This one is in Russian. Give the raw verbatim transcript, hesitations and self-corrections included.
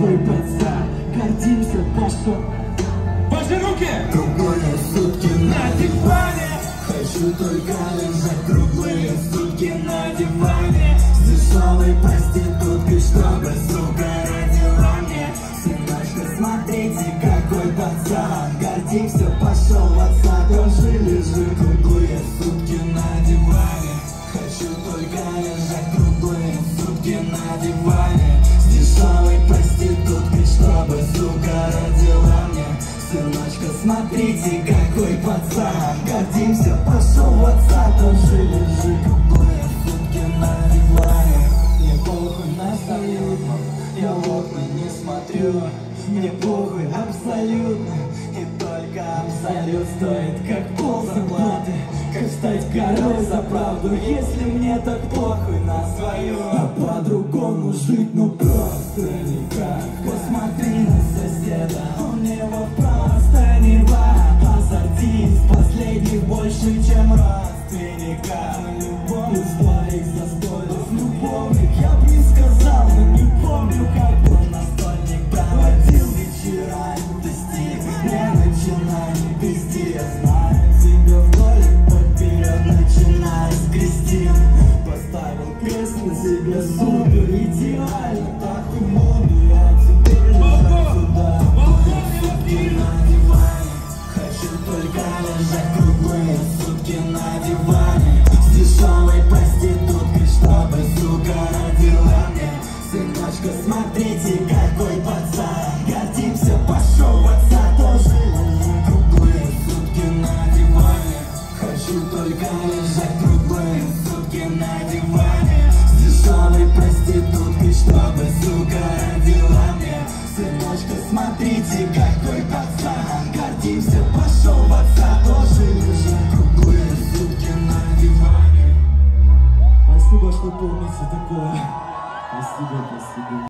какой пацан, гордимся, пошел. Ваши руки! Круглые сутки на диване, хочу только лежать. Круглые сутки на диване, с дешевой проституткой, чтобы сука родила мне. Сыночка, смотрите, какой пацан, гордимся, пошел в отца, тоже лежи. Круглые сутки на диване, хочу только лежать. Круглые сутки на диване, с дешевой проституткой, чтобы сука родила мне. Сыночка, смотрите, какой пацан, гордимся, пошел в отца, тоже лежи. Круглые сутки на диване, мне похуй на абсолютно, я в окна не смотрю. Мне похуй абсолютно, и только абсолют стоит как пол зарплаты. Как стать король за правду, если мне так похуй на свою. А по-другому жить, ну просто никак. Посмотри на соседа, у него просто неба. Азартист, последний больше, чем родственника. Любовь из двоих застольев, любовник, я бы не сказал, но не помню, как был настольник. Проводил вечера, достиг, не начинай, не пизди, я знаю тебя вдоль поперед, начинай скрести. Поставил крест на себе, супер идеально, так и буду я теперь лежать сюда. Сутки на диване, хочу только лежать. Круглые сутки на диване, с дешевой проституткой, чтобы сука родила мне. Сыночка, смотрите, какой пацан, гордимся, пошел в отца, тоже лежи. Круглые сутки на диване, хочу только лежать. Круглые сутки на диване, с дешевой проституткой, чтобы сука родила мне. Сыночка, смотрите, какой пацан, гордимся, пошел в отца, тоже лежи. Круглые сутки на диване. Спасибо, что помните такое. Спасибо, спасибо.